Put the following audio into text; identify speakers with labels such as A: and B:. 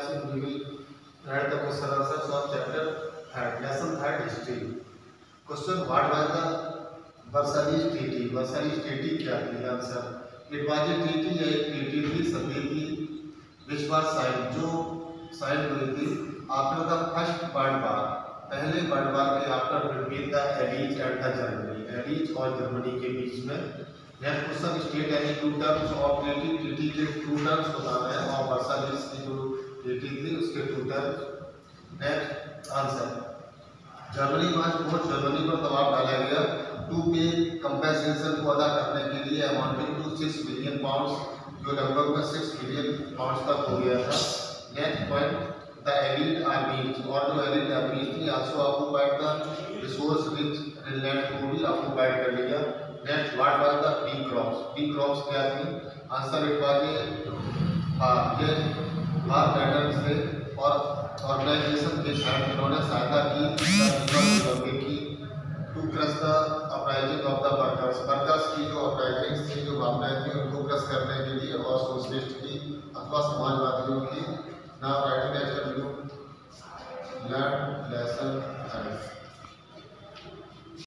A: classes we will write the question answers of chapter 3rd, lesson 3rd, history. Question: what was the Versailles Treaty? Versailles Treaty क्या थी? Answer: it was a treaty, या एक treaty थी, संधि थी, which was sign, जो sign हुई थी after the first world war, पहले वर्ल्ड वार के after, between the allies and the Germany, allies और जर्मनी के बीच में। Next question: state any two terms of treaty, treaty के टू टर्म्स बताना है और वर्साइल्स की जो ट्रीटी थी उसके two terms. Next answer: Germany was force, Germany पर दबाव डाला गया टू पे कंपेंसेशन को अदा करने के लिए, अमाउंटिंग टू 6 बिलियन पाउंड्स, जो लगभग में 6 बिलियन पाउंड्स तक हो गया था। Next point: the elite armies, और जो एलिट आर्मीज थी also occupied the resource rich land को भी ऑक्युपाइड कर लिया। Next: what was the P crops, P crops क्या थी? आंसर: इट वाज ये फार पैटर्न से और ऑर्गेनाइजेशन के साथ इन्होंने सहायता की to crush the uprising of the workers, workers की जो अपराइजिंग